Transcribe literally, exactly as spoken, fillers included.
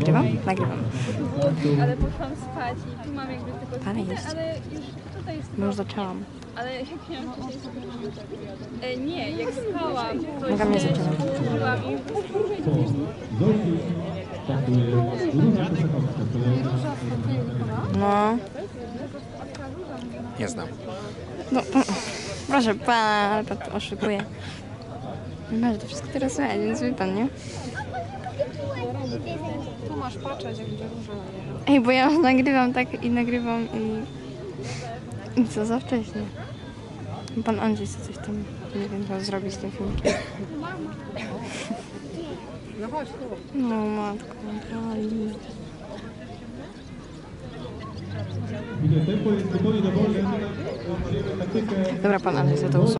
Nagrywam? Nagrywam. Ale poszłam spać i tu mam jakby tylko Ale jest. ale już tutaj jest Bo już zaczęłam. ale jak miałam e, nie, jak spałam, to Mogę mnie zacząć. użyłam i No. Nie znam. No, proszę pana, ale pan tu oszukuje. Może to wszystko teraz słychać, więc wie pan, nie? tu masz patrzeć, jak będzie róża. Ej, bo ja nagrywam tak i nagrywam i... I co za wcześnie. Pan Andrzej chce coś tam, nie wiem, co zrobić z tym filmikiem. No chodź tu. No matko, pali. Dobra, pan Andrzej sobie to usunął.